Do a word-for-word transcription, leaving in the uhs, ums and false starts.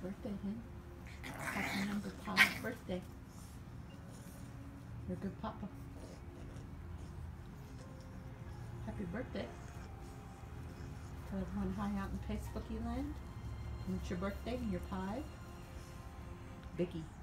birthday, hun. Happy number five birthday. You're a good papa. Happy birthday. Tell everyone hi out in Facebooky land. And it's your birthday and you're five. Biggie.